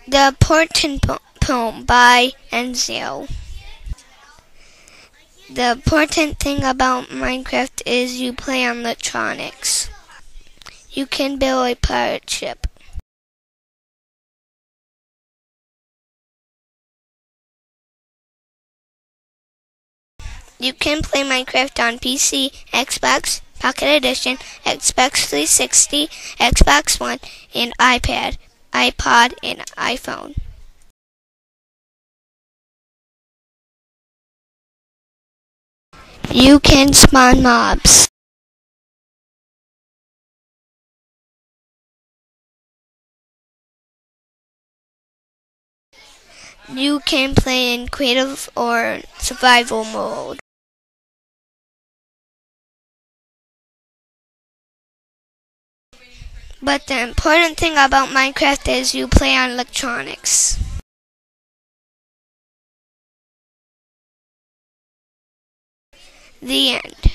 The Important Poem by Enzio. The important thing about Minecraft is you play on electronics. You can build a pirate ship. You can play Minecraft on PC, Xbox, Pocket Edition, Xbox 360, Xbox One, and iPad, iPod, and iPhone. You can spawn mobs. You can play in creative or survival mode. But the important thing about Minecraft is you play on electronics. The end.